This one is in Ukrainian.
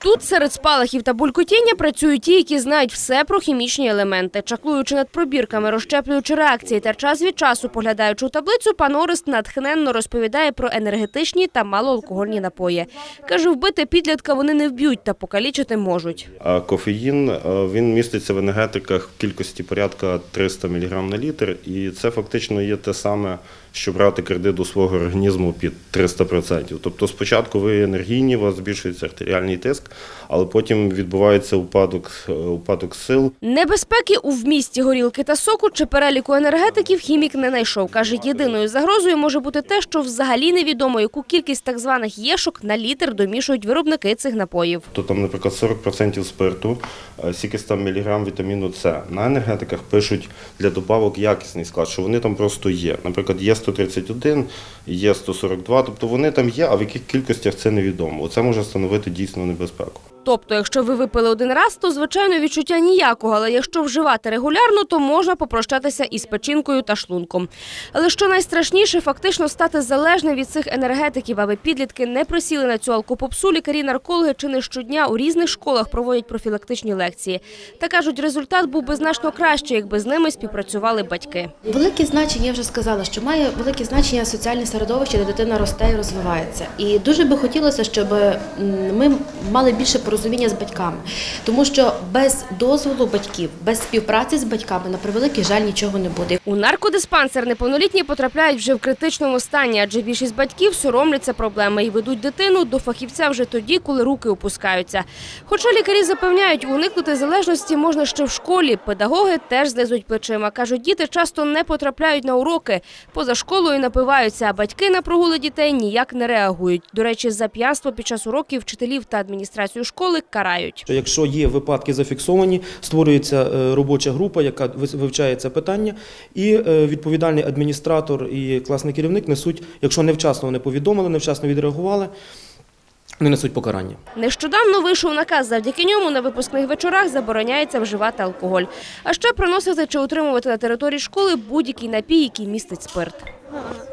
Тут серед спалахів та булькотіння працюють ті, які знають все про хімічні елементи. Чаклуючи над пробірками, розщеплюючи реакції та час від часу поглядаючи у таблицю, пан Орест натхненно розповідає про енергетичні та малоалкогольні напої. Каже, вбити підлітка вони не вб'ють та покалічити можуть. А кофеїн, він міститься в енергетиках в кількості порядка 300 мг на літр. І це фактично є те саме, що брати кредит у свого організму під 300%. Тобто спочатку ви енергійні, у вас збільшується артеріальний тиск, але потім відбувається упадок сил. Небезпеки у вмісті горілки та соку чи переліку енергетиків хімік не знайшов. Каже, єдиною загрозою може бути те, що взагалі невідомо, яку кількість так званих єшок на літр домішують виробники цих напоїв. То там, наприклад, 40% спирту, стільки 100 мг вітаміну С. На енергетиках пишуть для добавок якісний склад, що вони там просто є. Наприклад, є 131, є 142, тобто вони там є, а в яких кількостях це невідомо. Це може становити дійсно небезпеку. Тобто, якщо ви випили один раз, то, звичайно, відчуття ніякого, але якщо вживати регулярно, то можна попрощатися із печінкою та шлунком. Але що найстрашніше, фактично стати залежним від цих енергетиків, аби підлітки не просіли на цю алкопопсу, лікарі-наркологи чи не щодня у різних школах проводять профілактичні лекції. Та кажуть, результат був би значно кращий, якби з ними співпрацювали батьки. Велике значення, я вже сказала, що має велике значення соціальне середовище, де дитина росте і розвивається. І дуже би хотілося, щоб ми мали більше порозуміння з батьками. Тому що без дозволу батьків, без співпраці з батьками, на превеликий жаль, нічого не буде. У наркодиспансер неповнолітні потрапляють вже в критичному стані, адже більшість батьків соромляться проблеми і ведуть дитину до фахівця вже тоді, коли руки опускаються. Хоча лікарі запевняють, уникнути залежності можна ще в школі. Педагоги теж знизують плечима. Кажуть, діти часто не потрапляють на уроки, поза школою напиваються, а батьки на прогули дітей ніяк не реагують. До речі, за п'янство під час уроків вчителів та адміністрацію школи карають. Якщо є випадки зафіксовані, створюється робоча група, яка вивчає це питання, і відповідальний адміністратор і класний керівник несуть, якщо невчасно вони повідомили, невчасно відреагували, не несуть покарання. Нещодавно вийшов наказ, завдяки ньому на випускних вечорах забороняється вживати алкоголь. А ще приносити чи утримувати на території школи будь-який напій, який містить спирт.